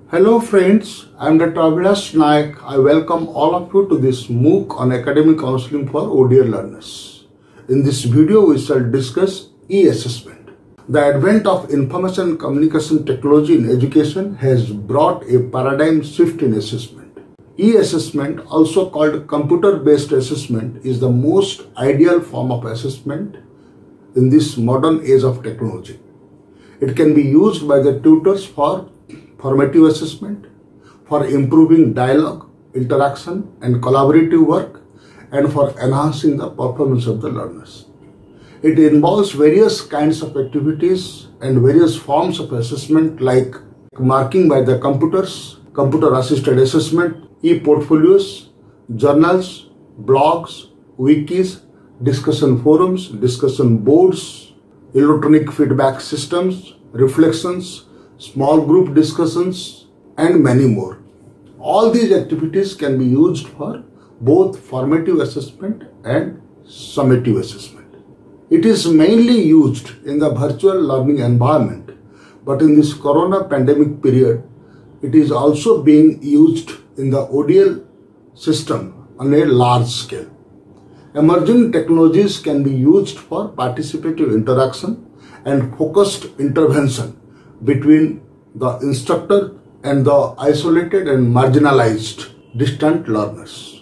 Hello friends, I am Dr. Abhilash Nayak. I welcome all of you to this MOOC on academic counseling for ODL learners. In this video, we shall discuss e-assessment. The advent of information and communication technology in education has brought a paradigm shift in assessment. E-assessment, also called computer-based assessment, is the most ideal form of assessment in this modern age of technology. It can be used by the tutors for formative assessment, for improving dialogue, interaction and collaborative work, and for enhancing the performance of the learners. It involves various kinds of activities and various forms of assessment like marking by the computers, computer-assisted assessment, e-portfolios, journals, blogs, wikis, discussion forums, discussion boards, electronic feedback systems, reflections, small group discussions, and many more. All these activities can be used for both formative assessment and summative assessment. It is mainly used in the virtual learning environment, but in this corona pandemic period, it is also being used in the ODL system on a large scale. Emerging technologies can be used for participative interaction and focused intervention between the instructor and the isolated and marginalized distant learners.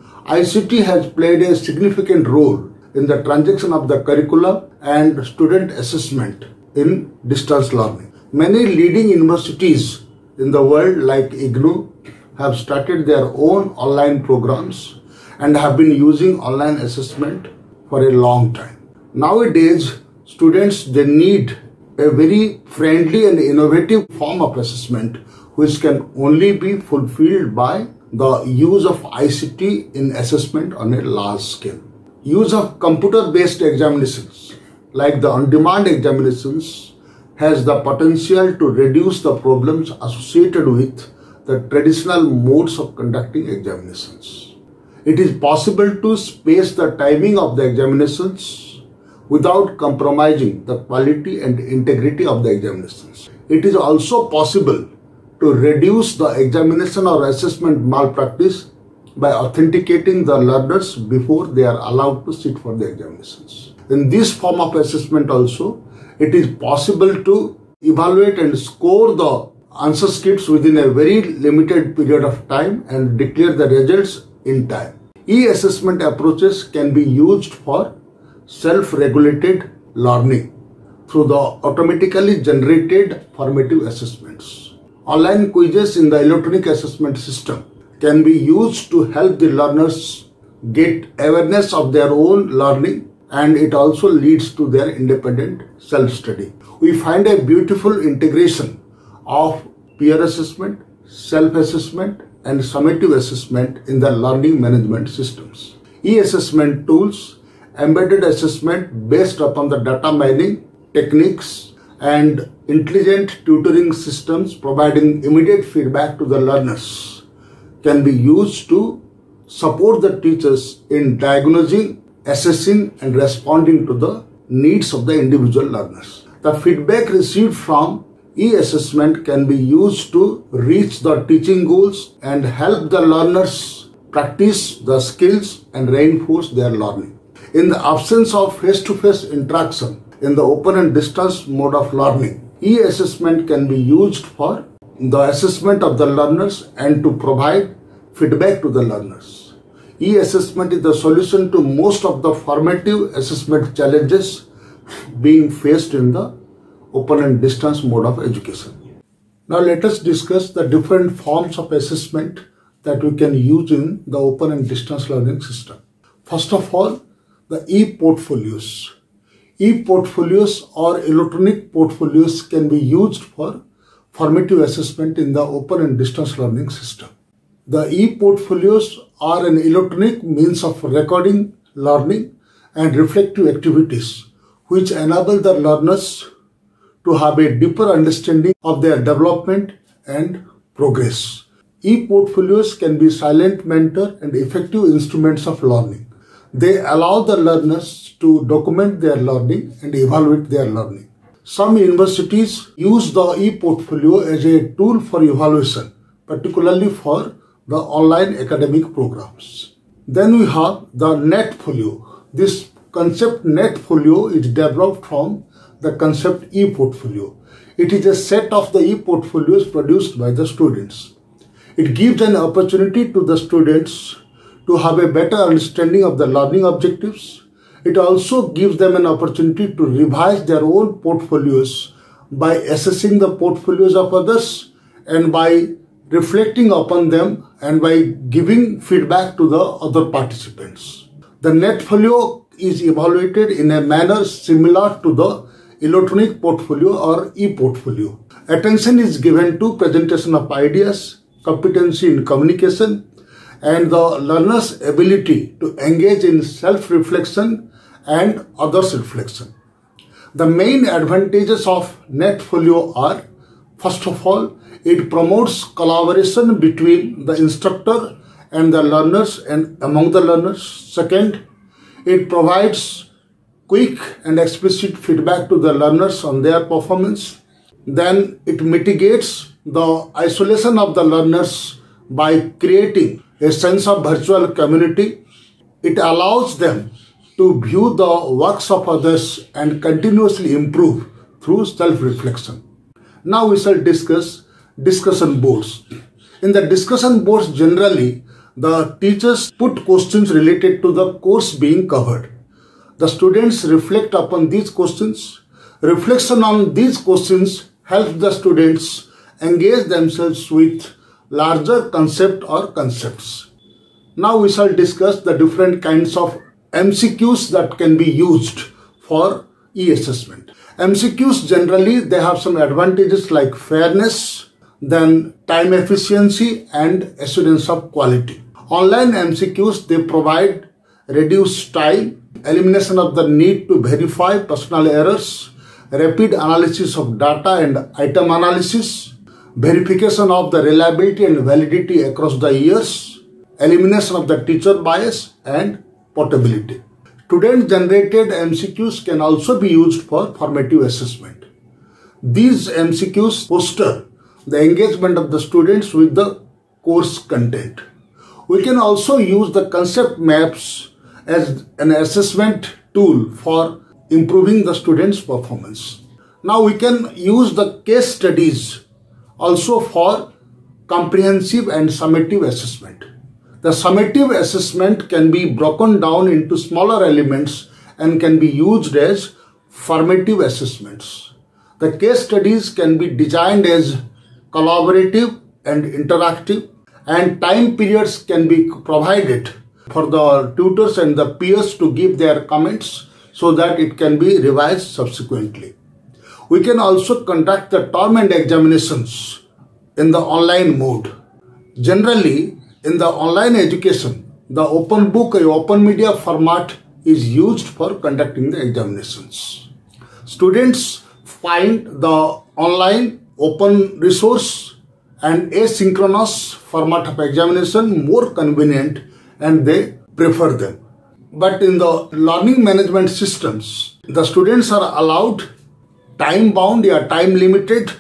ICT has played a significant role in the transition of the curriculum and student assessment in distance learning. Many leading universities in the world like IGNOU have started their own online programs and have been using online assessment for a long time. Nowadays, students, they need a very friendly and innovative form of assessment which can only be fulfilled by the use of ICT in assessment on a large scale. Use of computer-based examinations like the on-demand examinations has the potential to reduce the problems associated with the traditional modes of conducting examinations. It is possible to space the timing of the examinations without compromising the quality and integrity of the examinations. It is also possible to reduce the examination or assessment malpractice by authenticating the learners before they are allowed to sit for the examinations. In this form of assessment also, it is possible to evaluate and score the answer scripts within a very limited period of time and declare the results in time. E-assessment approaches can be used for self-regulated learning through the automatically generated formative assessments. Online quizzes in the electronic assessment system can be used to help the learners get awareness of their own learning, and it also leads to their independent self-study. We find a beautiful integration of peer assessment, self-assessment and summative assessment in the learning management systems. E-assessment tools, embedded assessment based upon the data mining techniques and intelligent tutoring systems providing immediate feedback to the learners can be used to support the teachers in diagnosing, assessing and responding to the needs of the individual learners. The feedback received from e-assessment can be used to reach the teaching goals and help the learners practice the skills and reinforce their learning. In the absence of face-to-face interaction in the open and distance mode of learning, e-assessment can be used for the assessment of the learners and to provide feedback to the learners. E-assessment is the solution to most of the formative assessment challenges being faced in the open and distance mode of education. Now let us discuss the different forms of assessment that we can use in the open and distance learning system. First of all, the e-portfolios. E-portfolios or electronic portfolios can be used for formative assessment in the open and distance learning system. The e-portfolios are an electronic means of recording learning and reflective activities which enable the learners to have a deeper understanding of their development and progress. E-portfolios can be silent mentor and effective instruments of learning. They allow the learners to document their learning and evaluate their learning. Some universities use the e-portfolio as a tool for evaluation, particularly for the online academic programs. Then we have the Netfolio. This concept Netfolio is developed from the concept e-portfolio. It is a set of the e-portfolios produced by the students. It gives an opportunity to the students to have a better understanding of the learning objectives. It also gives them an opportunity to revise their own portfolios by assessing the portfolios of others and by reflecting upon them and by giving feedback to the other participants. The Netfolio is evaluated in a manner similar to the electronic portfolio or e-portfolio. Attention is given to presentation of ideas, competency in communication, and the learner's ability to engage in self-reflection and others' reflection. The main advantages of Netfolio are, first of all, it promotes collaboration between the instructor and the learners and among the learners. Second, it provides quick and explicit feedback to the learners on their performance. Then it mitigates the isolation of the learners by creating a sense of virtual community. It allows them to view the works of others and continuously improve through self-reflection. Now we shall discuss discussion boards. In the discussion boards, generally, the teachers put questions related to the course being covered. The students reflect upon these questions. Reflection on these questions helps the students engage themselves with larger concept or concepts. Now we shall discuss the different kinds of MCQs that can be used for e-assessment. MCQs generally, they have some advantages like fairness, then time efficiency and assurance of quality. Online MCQs, they provide reduced time, elimination of the need to verify personal errors, rapid analysis of data and item analysis, verification of the reliability and validity across the years, elimination of the teacher bias and portability. Student-generated MCQs can also be used for formative assessment. These MCQs foster the engagement of the students with the course content. We can also use the concept maps as an assessment tool for improving the students' performance. Now we can use the case studies also for comprehensive and summative assessment. The summative assessment can be broken down into smaller elements and can be used as formative assessments. The case studies can be designed as collaborative and interactive, and time periods can be provided for the tutors and the peers to give their comments so that it can be revised subsequently. We can also conduct the term and examinations in the online mode. Generally, in the online education, the open book or open media format is used for conducting the examinations. Students find the online open resource and asynchronous format of examination more convenient and they prefer them. But in the learning management systems, the students are allowed time-bound or time-limited,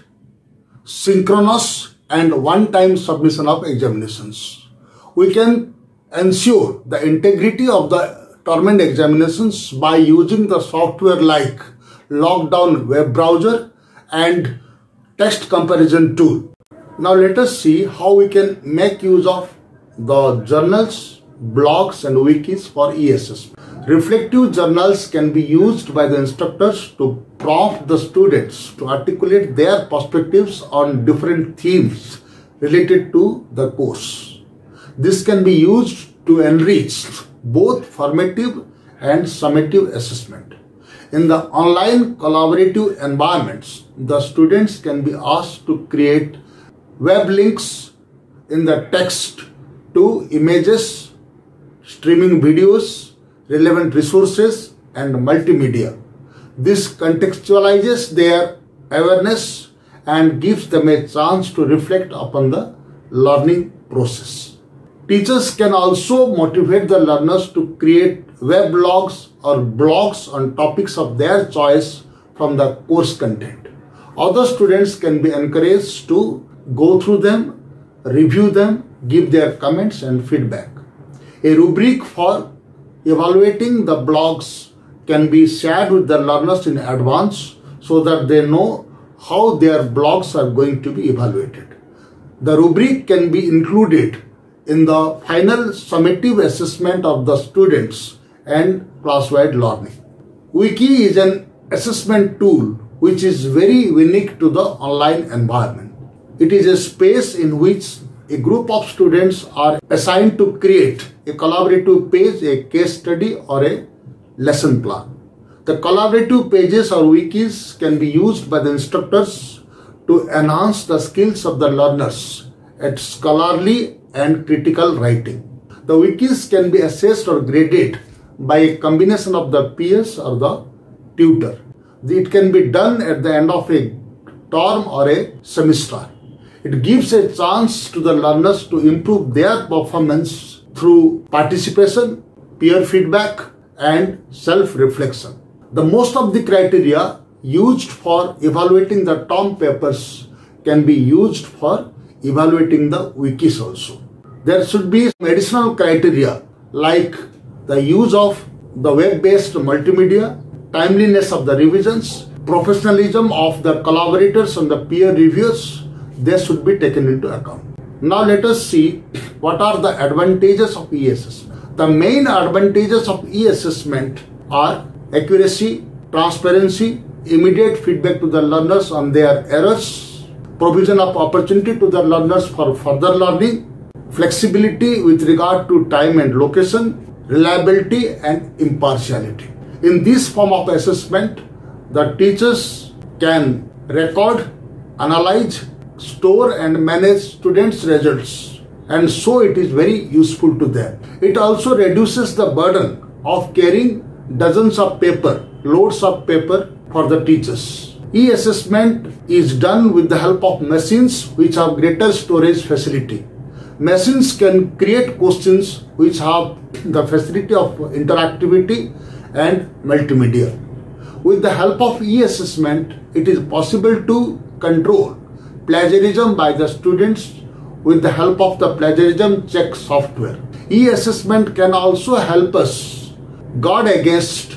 synchronous and one-time submission of examinations. We can ensure the integrity of the term and examinations by using the software like Lockdown web browser and text comparison tool. Now let us see how we can make use of the journals, blogs and wikis for e-assessment. Reflective journals can be used by the instructors to prompt the students to articulate their perspectives on different themes related to the course. This can be used to enrich both formative and summative assessment. In the online collaborative environments, the students can be asked to create web links in the text to images, streaming videos, relevant resources and multimedia. This contextualizes their awareness and gives them a chance to reflect upon the learning process. Teachers can also motivate the learners to create weblogs or blogs on topics of their choice from the course content. Other students can be encouraged to go through them, review them, give their comments and feedback. A rubric for evaluating the blogs can be shared with the learners in advance so that they know how their blogs are going to be evaluated. The rubric can be included in the final summative assessment of the students and class-wide learning. Wiki is an assessment tool which is very unique to the online environment. It is a space in which a group of students are assigned to create a collaborative page, a case study or a lesson plan. The collaborative pages or wikis can be used by the instructors to enhance the skills of the learners at scholarly and critical writing. The wikis can be assessed or graded by a combination of the peers or the tutor. It can be done at the end of a term or a semester. It gives a chance to the learners to improve their performance through participation, peer feedback and self-reflection. The most of the criteria used for evaluating the term papers can be used for evaluating the wikis also. There should be additional criteria like the use of the web-based multimedia, timeliness of the revisions, professionalism of the collaborators and the peer reviewers. They should be taken into account. Now let us see what are the advantages of e-assessment. The main advantages of e-assessment are accuracy, transparency, immediate feedback to the learners on their errors, provision of opportunity to the learners for further learning, flexibility with regard to time and location, reliability and impartiality. In this form of assessment, the teachers can record, analyze, store and manage students' results, and so it is very useful to them. It also reduces the burden of carrying dozens of paper, loads of paper for the teachers. E-assessment is done with the help of machines which have greater storage facility. Machines can create questions which have the facility of interactivity and multimedia. With the help of e-assessment, it is possible to control plagiarism by the students with the help of the plagiarism check software. E-assessment can also help us guard against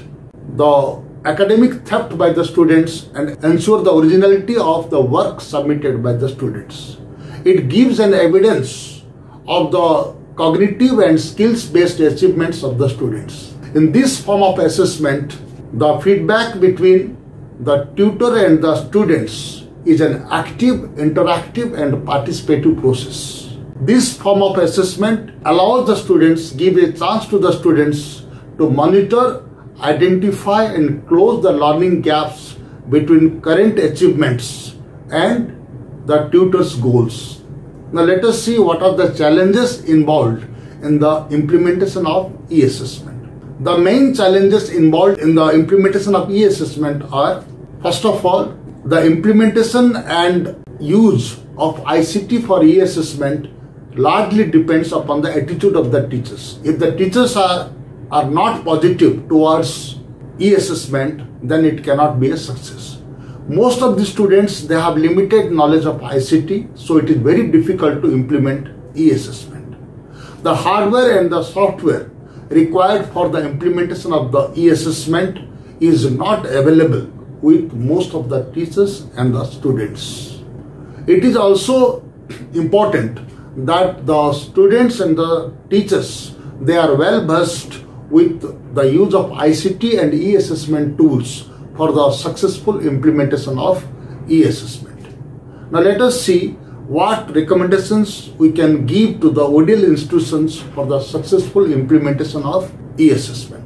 the academic theft by the students and ensure the originality of the work submitted by the students. It gives an evidence of the cognitive and skills-based achievements of the students. In this form of assessment, the feedback between the tutor and the students is an active, interactive and participative process. This form of assessment allows the students, give a chance to the students to monitor, identify and close the learning gaps between current achievements and the tutor's goals. Now let us see what are the challenges involved in the implementation of e-assessment. The main challenges involved in the implementation of e-assessment are, first of all, the implementation and use of ICT for e-assessment largely depends upon the attitude of the teachers. If the teachers are not positive towards e-assessment, then it cannot be a success. Most of the students, they have limited knowledge of ICT, so it is very difficult to implement e-assessment. The hardware and the software required for the implementation of the e-assessment is not available with most of the teachers and the students. It is also important that the students and the teachers, they are well versed with the use of ICT and e-assessment tools for the successful implementation of e-assessment. Now let us see what recommendations we can give to the ODL institutions for the successful implementation of e-assessment.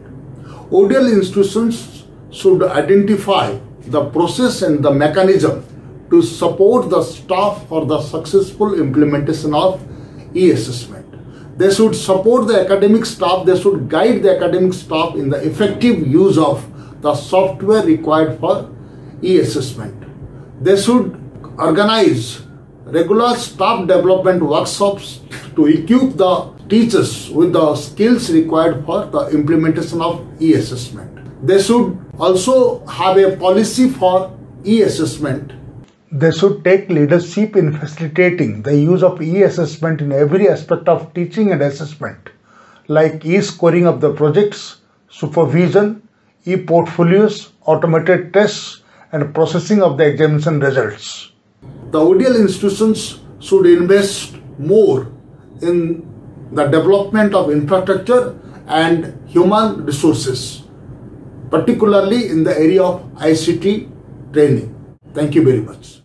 ODL institutions should identify the process and the mechanism to support the staff for the successful implementation of e-assessment. They should support the academic staff, they should guide the academic staff in the effective use of the software required for e-assessment. They should organize regular staff development workshops to equip the teachers with the skills required for the implementation of e-assessment. They should also have a policy for e-assessment. They should take leadership in facilitating the use of e-assessment in every aspect of teaching and assessment, like e-scoring of the projects, supervision, e-portfolios, automated tests, and processing of the examination results. The ODL institutions should invest more in the development of infrastructure and human resources, particularly in the area of ICT training. Thank you very much.